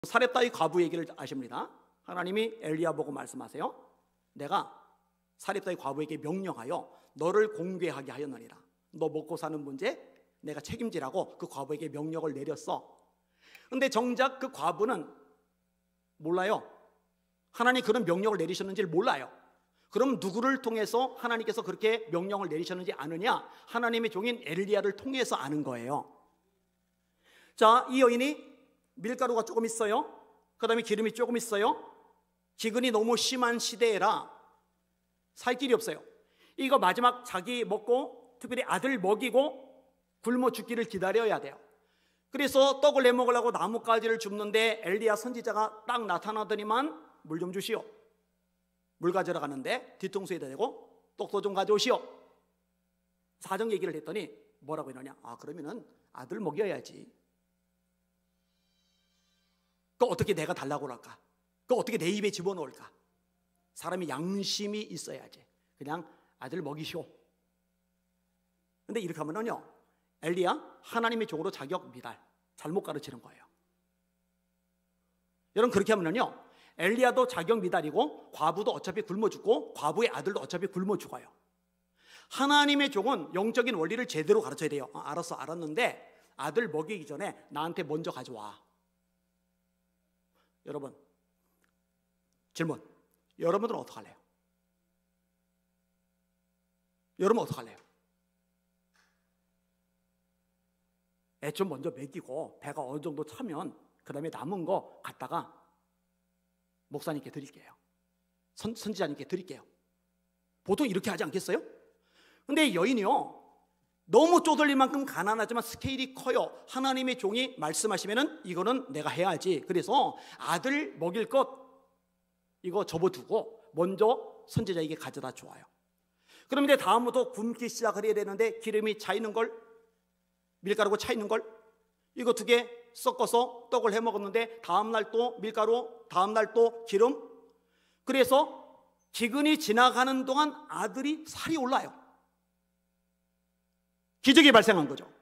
사렙다의 과부 얘기를 아십니다. 하나님이 엘리야 보고 말씀하세요. 내가 사렙다의 과부에게 명령하여 너를 공개하게 하였느니라. 너 먹고 사는 문제 내가 책임지라고 그 과부에게 명령을 내렸어. 근데 정작 그 과부는 몰라요. 하나님이 그런 명령을 내리셨는지를 몰라요. 그럼 누구를 통해서 하나님께서 그렇게 명령을 내리셨는지 아느냐? 하나님의 종인 엘리야를 통해서 아는 거예요. 자, 이 여인이 밀가루가 조금 있어요. 그 다음에 기름이 조금 있어요. 기근이 너무 심한 시대라 살 길이 없어요. 이거 마지막 자기 먹고 특별히 아들 먹이고 굶어 죽기를 기다려야 돼요. 그래서 떡을 내먹으려고 나뭇가지를 줍는데 엘리야 선지자가 딱 나타나더니만 물 좀 주시오. 물 가져러 가는데 뒤통수에다 대고 떡도 좀 가져오시오. 사정 얘기를 했더니 뭐라고 했느냐? 그러면은 아들 먹여야지. 그거 어떻게 내가 달라고 할까? 그거 어떻게 내 입에 집어넣을까? 사람이 양심이 있어야지. 그냥 아들 먹이시오. 근데 이렇게 하면은요, 엘리야 하나님의 종으로 자격 미달, 잘못 가르치는 거예요. 여러분, 그렇게 하면은요, 엘리야도 자격 미달이고 과부도 어차피 굶어 죽고 과부의 아들도 어차피 굶어 죽어요. 하나님의 종은 영적인 원리를 제대로 가르쳐야 돼요. 알았어, 알았는데 아들 먹이기 전에 나한테 먼저 가져와. 여러분, 질문. 여러분들은 어떡할래요? 여러분 어떡할래요? 애 좀 먼저 먹이고 배가 어느 정도 차면 그 다음에 남은 거 갖다가 목사님께 드릴게요. 선지자님께 드릴게요. 보통 이렇게 하지 않겠어요? 근데 여인이요, 너무 쪼들릴 만큼 가난하지만 스케일이 커요. 하나님의 종이 말씀하시면은 이거는 내가 해야지. 그래서 아들 먹일 것 이거 접어두고 먼저 선지자에게 가져다 줘요. 그런데 다음부터 굶기 시작을 해야 되는데 기름이 차 있는 걸, 밀가루가 차 있는 걸 이거 두 개 섞어서 떡을 해 먹었는데 다음날 또 밀가루, 다음날 또 기름. 그래서 기근이 지나가는 동안 아들이 살이 올라요. 기적이 발생한 거죠.